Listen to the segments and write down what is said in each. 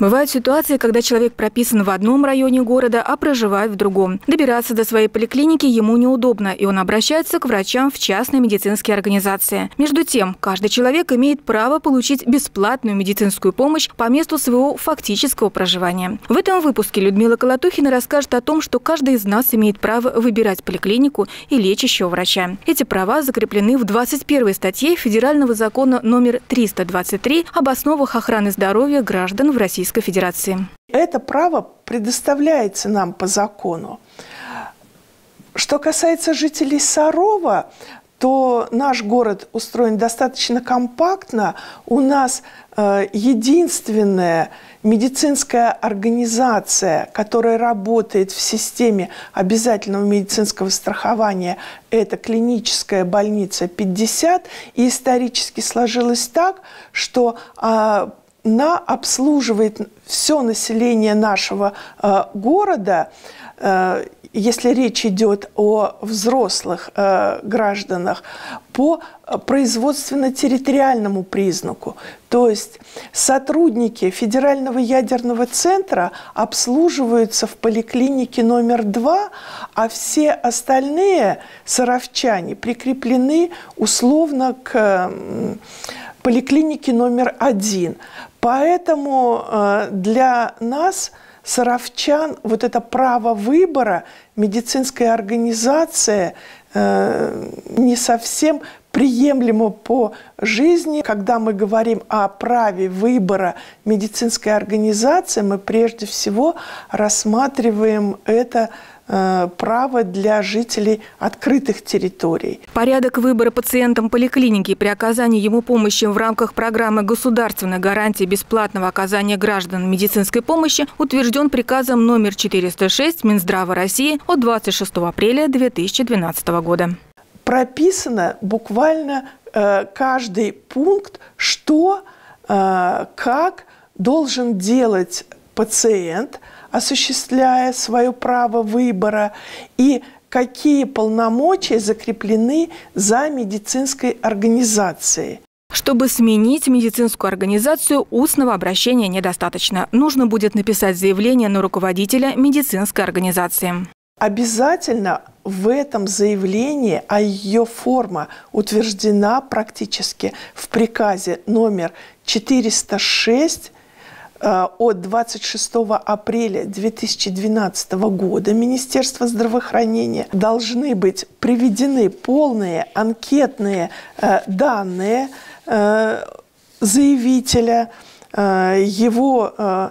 Бывают ситуации, когда человек прописан в одном районе города, а проживает в другом. Добираться до своей поликлиники ему неудобно, и он обращается к врачам в частные медицинские организации. Между тем, каждый человек имеет право получить бесплатную медицинскую помощь по месту своего фактического проживания. В этом выпуске Людмила Колотухина расскажет о том, что каждый из нас имеет право выбирать поликлинику и лечащего врача. Эти права закреплены в 21 статье Федерального закона номер 323 об основах охраны здоровья граждан в Российской Федерации. Это право предоставляется нам по закону. Что касается жителей Сарова, то наш город устроен достаточно компактно. У нас единственная медицинская организация, которая работает в системе обязательного медицинского страхования, это клиническая больница 50. И исторически сложилось так, что она обслуживает все население нашего города, если речь идет о взрослых гражданах, по производственно-территориальному признаку. То есть сотрудники Федерального ядерного центра обслуживаются в поликлинике номер 2, а все остальные саровчане прикреплены условно к поликлинике номер 1. Поэтому для нас, саровчан, вот это право выбора медицинской организации не совсем приемлемо по жизни. Когда мы говорим о праве выбора медицинской организации, мы прежде всего рассматриваем это право для жителей открытых территорий. Порядок выбора пациентам поликлиники при оказании ему помощи в рамках программы государственной гарантии бесплатного оказания гражданам медицинской помощи утвержден приказом номер 406 Минздрава России от 26 апреля 2012 года. Прописано буквально каждый пункт, что, как должен делать пациент, осуществляя свое право выбора, и какие полномочия закреплены за медицинской организацией. Чтобы сменить медицинскую организацию, устного обращения недостаточно. Нужно будет написать заявление на руководителя медицинской организации. Обязательно в этом заявлении, а ее форма утверждена практически в приказе номер 406 от 26 апреля 2012 года Министерства здравоохранения, должны быть приведены полные анкетные данные заявителя, его,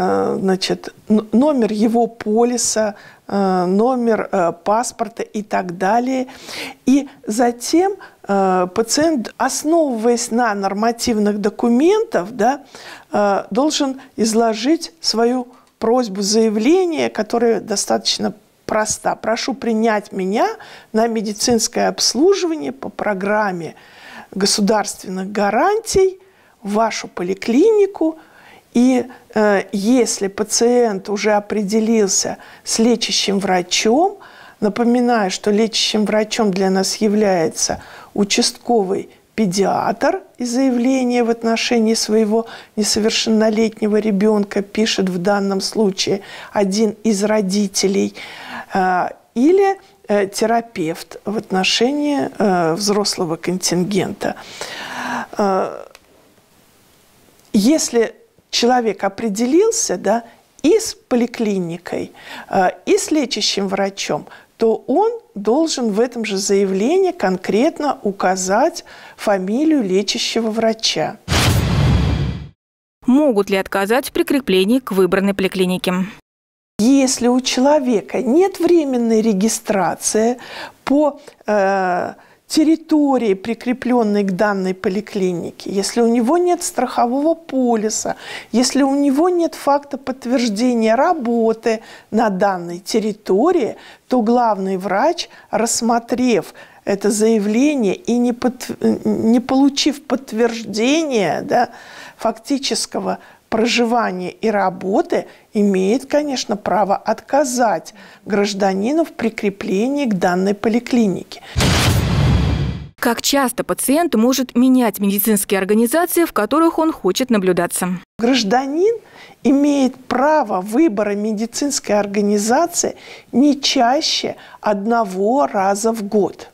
номер его полиса, номер паспорта и так далее. И затем пациент, основываясь на нормативных документах, должен изложить свою просьбу, заявление, которое достаточно проста. Прошу принять меня на медицинское обслуживание по программе государственных гарантий в вашу поликлинику. И если пациент уже определился с лечащим врачом, напоминаю, что лечащим врачом для нас является участковый педиатр, и заявление в отношении своего несовершеннолетнего ребенка пишет в данном случае один из родителей, или терапевт в отношении взрослого контингента. Если человек определился, и с поликлиникой, и с лечащим врачом, то он должен в этом же заявлении конкретно указать фамилию лечащего врача. Могут ли отказать в прикреплении к выбранной поликлинике? Если у человека нет временной регистрации по территории, прикрепленной к данной поликлинике, если у него нет страхового полиса, если у него нет факта подтверждения работы на данной территории, то главный врач, рассмотрев это заявление и не получив подтверждения фактического проживания и работы, имеет, конечно, право отказать гражданину в прикреплении к данной поликлинике. Как часто пациент может менять медицинские организации, в которых он хочет наблюдаться? Гражданин имеет право выбора медицинской организации не чаще 1 раза в год.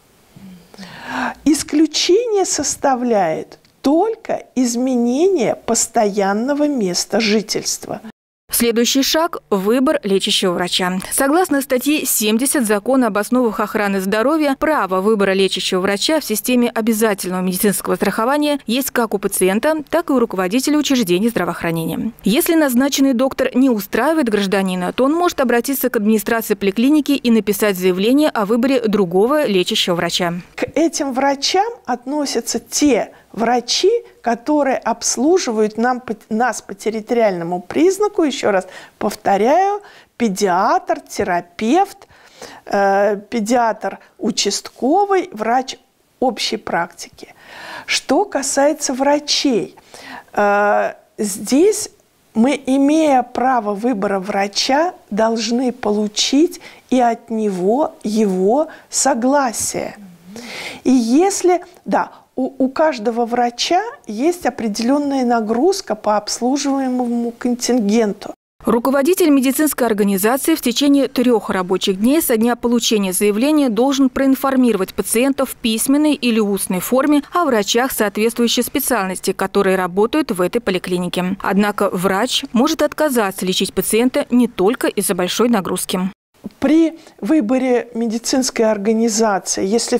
Исключение составляет только изменение постоянного места жительства. Следующий шаг – выбор лечащего врача. Согласно статье 70 Закона об основах охраны здоровья, право выбора лечащего врача в системе обязательного медицинского страхования есть как у пациента, так и у руководителя учреждений здравоохранения. Если назначенный доктор не устраивает гражданина, то он может обратиться к администрации поликлиники и написать заявление о выборе другого лечащего врача. К этим врачам относятся те врачи, которые обслуживают нас по территориальному признаку, еще раз повторяю, педиатр, терапевт, педиатр участковый, врач общей практики. Что касается врачей, здесь мы, имея право выбора врача, должны получить и от него его согласие. И если, у каждого врача есть определенная нагрузка по обслуживаемому контингенту. Руководитель медицинской организации в течение 3 рабочих дней со дня получения заявления должен проинформировать пациента в письменной или устной форме о врачах соответствующей специальности, которые работают в этой поликлинике. Однако врач может отказаться лечить пациента не только из-за большой нагрузки. При выборе медицинской организации, если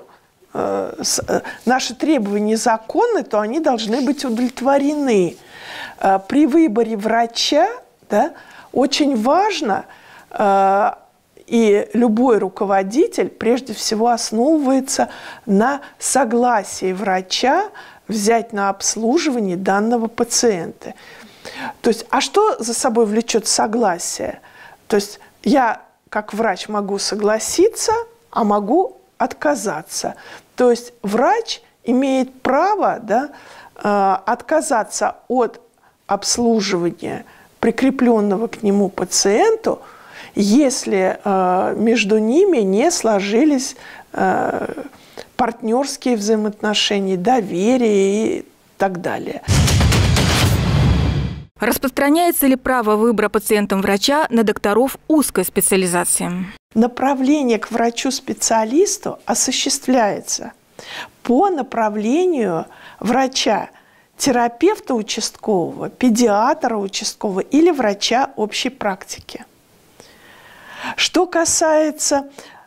наши требования законны, то они должны быть удовлетворены. При выборе врача очень важно, и любой руководитель прежде всего основывается на согласии врача взять на обслуживание данного пациента. То есть, а что за собой влечет согласие? То есть я как врач могу согласиться, а могу отказаться. То есть врач имеет право отказаться от обслуживания прикрепленного к нему пациенту, если между ними не сложились партнерские взаимоотношения, доверие и так далее. Распространяется ли право выбора пациентом врача на докторов узкой специализации? Направление к врачу-специалисту осуществляется по направлению врача-терапевта участкового, педиатра участкового или врача общей практики. Что касается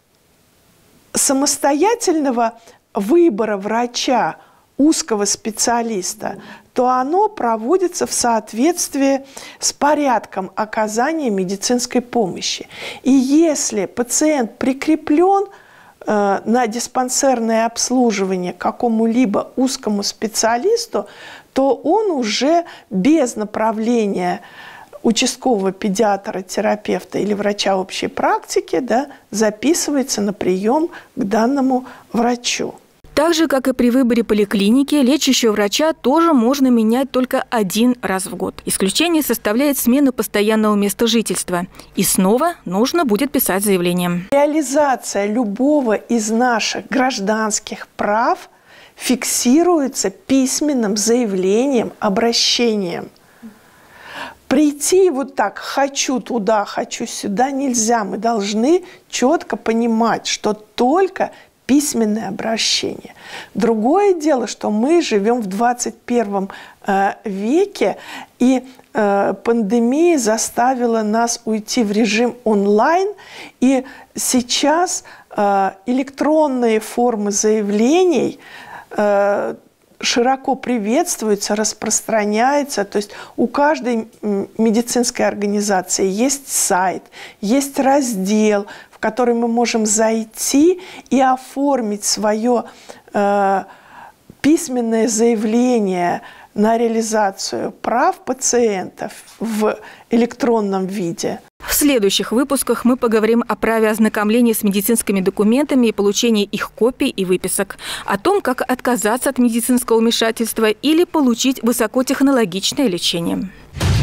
самостоятельного выбора врача узкого специалиста, то оно проводится в соответствии с порядком оказания медицинской помощи. И если пациент прикреплен на диспансерное обслуживание к какому-либо узкому специалисту, то он уже без направления участкового педиатра, терапевта или врача общей практики записывается на прием к данному врачу. Так же, как и при выборе поликлиники, лечащего врача тоже можно менять только 1 раз в год. Исключение составляет смена постоянного места жительства. И снова нужно будет писать заявление. Реализация любого из наших гражданских прав фиксируется письменным заявлением, обращением. Прийти вот так «хочу туда, хочу сюда» нельзя. Мы должны четко понимать, что только письменное обращение. Другое дело, что мы живем в 21 веке, и пандемия заставила нас уйти в режим онлайн, и сейчас электронные формы заявлений широко приветствуются, распространяются. То есть у каждой медицинской организации есть сайт, есть раздел, в который мы можем зайти и оформить свое письменное заявление на реализацию прав пациентов в электронном виде. В следующих выпусках мы поговорим о праве ознакомления с медицинскими документами и получения их копий и выписок, о том, как отказаться от медицинского вмешательства или получить высокотехнологичное лечение.